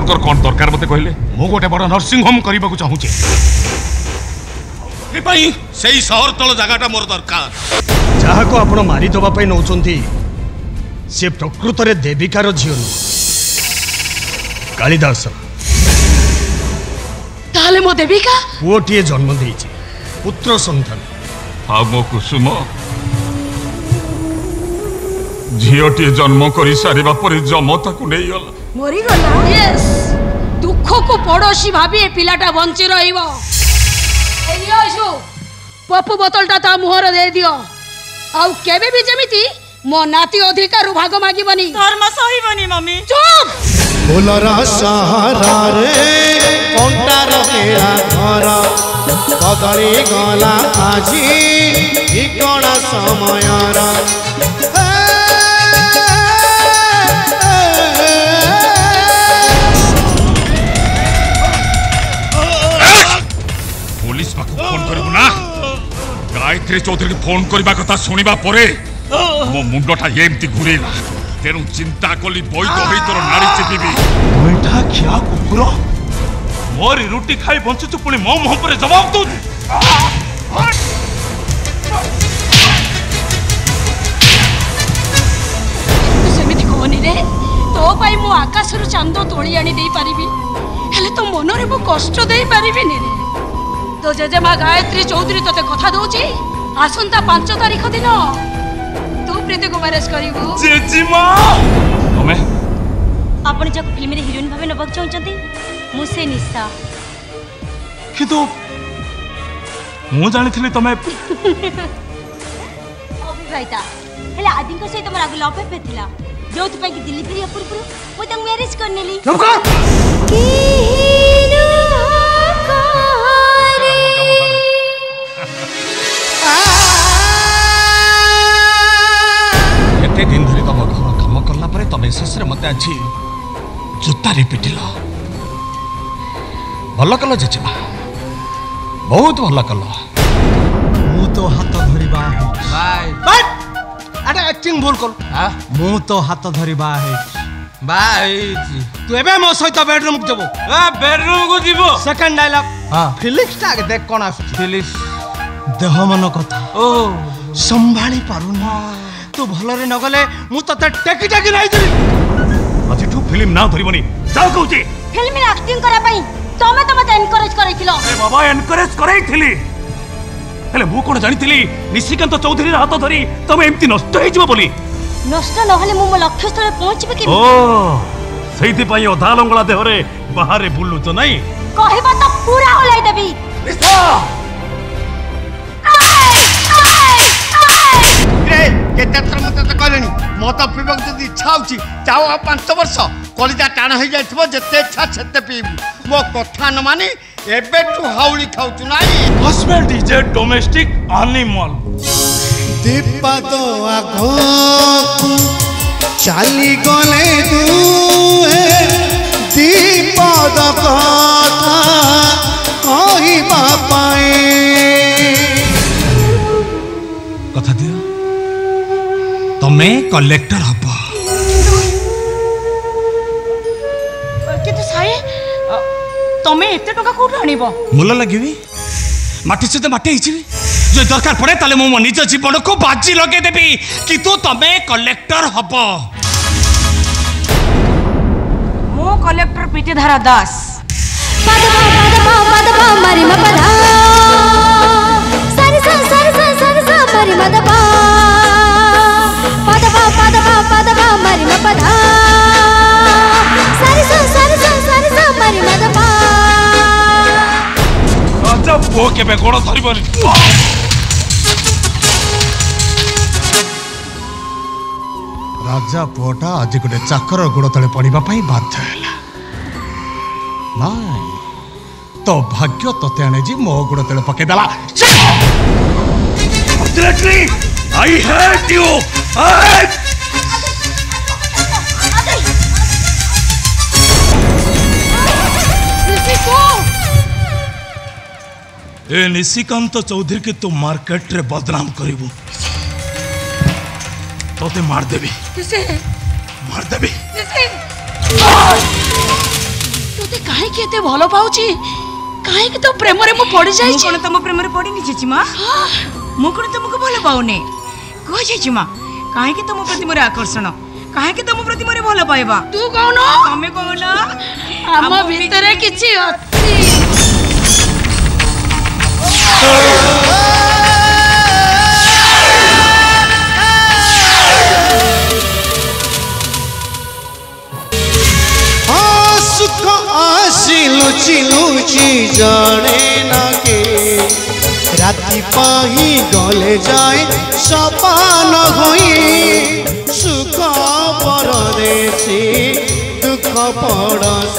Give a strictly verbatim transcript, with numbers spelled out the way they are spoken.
आपनकर कौन दरकार मते कहले? मु गोटे बड़ नर्सिंग होम करबा को चाहूचे ए भाई सेही शहर तल जगाटा मोर दरकार। जहा को आपण मारी दबा पई नौचंती से प्रकृत रे देविकार झियो कालिदास ताले मो देविका पुओटीए जन्म देइछि पुत्र संतान आ मो कुसुम झियोटी जन्म करी सारिबा परे जमता को नहीं गला मरी गला। यस दुख को पड़ोसी भाबी ए पिलाटा बंची रहिबो। ए लियो इसु पप्पू बोतलटा ता मुहर दे दियो आउ केबे भी जेमिति मो नाती अधिकार भाग मागिबनी धर्म सहीबनी मम्मी। चुप बोलरा सहारा रे कंटार केरा घर बदली गला आजी ठिकଣା समयर पुलिस पाखु फोन करबु ना। गायत्री चौधरी के फोन करबा कथा सुनिबा परे मो मुंडटा एमती घुरेला तेनु चिंता कली बैठ होई तोर नारी चिपिबी। ओइटा खिया कुकुर मोरी रोटी खाई बंचु तू पुणी मो मुह पर जवाब दउ सेमिति कोनी रे तो पाई मो आकाश रु चांद तोली आनी देई परिबी हेले तो मन रे मो कष्ट देई परिबी नी रे। तो जेजेमा गायत्री चौधरी तते कथा दउची आसंता पांच तारीख दिन तू प्रीति को मैरेज करिवु। जेजीमा तमे आपण जक फिल्म रे हीरोइन भाबे नबक चाहचंती मुसे निशा किंतु मु जानिथिली तमे अभिभाइता हेले आदि को से तमरा लव अफेयर थिला जोथ पे कि दिल्ली फेरी अपुर पुर वो तंग मैरिज करनेली। चुप कर एते दिन धरी तम घर काम करला परे तमे शेष रे मते अछि जुत्ता रे पिटिल भल कल जेजेमा बहुत भल कल। मु तो हाथ धरिबा है बाय बाय अरे एक्टिंग भूल कर हां मु तो हाथ धरिबा है बाय तू एबे मो सहित बेडरूम को जबो ए बेडरूम को जीवो सेकंड डायलॉग हां फिलिक्स टा देख कोन आसु फिलिक्स देह मन कथा ओ संभाली पारुना तू भलरे न गले मु तते टेकी टेकी नाही दिली अजी तू फिल्म ना धरिबनी जाओ कहूची फिल्म रे एक्टिंग करा पई तमे त मते एनकरेज करैथिलो। ए बाबा एनकरेज करैथिली हेले मु कोन जानिथिली निशिकांत चौधरी हाथ धरी तमे एम्ति नष्ट होई जिवो बोली नष्ट न हले मु मो लक्ष्य स्थल पहुंचबे कि ओ सेहिति पई अधा लंगला देहरे बाहरे बुल्लु तो नहीं कहबा त पूरा होलाई देबी निशा रे केते थर मते त कहलेनी मत पीबक जदी इच्छा होची जाओ आ पांच वर्ष कलिजा टाण हो जाइथबो जते इच्छा सेते पीबू मो कथा न मानी एबे तू हाउली खाउचु नाही। Husband is a domestic animal दीपद आगो चाली गले तू दीपद कथा कहिबा पाए कथा दियो तमे कलेक्टर हबो कितु साई तमे एते टका कोठ आनिबो मूल लगिबी माटी से माटी हिचिबी जो दरकार पड़े ताले मो निज जीवन को बाजी लगे देबी कि तू तमे कलेक्टर हबो। मो कलेक्टर पीटी धारा दास पदमा पदमा पदमा मरि मपदा सरि स सरि स सरि स मरि मदपा पदमा पदमा पदमा मरि मपदा सरि स सरि स सरि स मरि मदपा राजा पो केबे गोड़ धरिबनी राजा पुओटा आज गोटे चाकर गोड़ तले पड़िबा पई बाध्य हैला नाई तो भाग्य तते आने जी मो गोड़ तले पके देला। आई हेट यू ए निशिकांत चौधरी के तू मार्केट रे बदनाम करिबू तोते मार देबी किसे मार देबी किसे तोते काहे के एते भलो पाउची काहे के तो प्रेम रे मु पड़ी जाई कोन तुम प्रेम रे पड़ी नी जेजीमा मु कोन तुमको भलो पाउने को जेजीमा काहे के तुम प्रति मोर आकर्षण काहे के तुम प्रति मोर भलो पाइबा तू कहनो तमे कहना हम भीतर किछि अछि सुख आसी लुचि लुचि जाने ना के राति पाही गले जाए सपान होई सुख परदेसी दुख पड़ोसी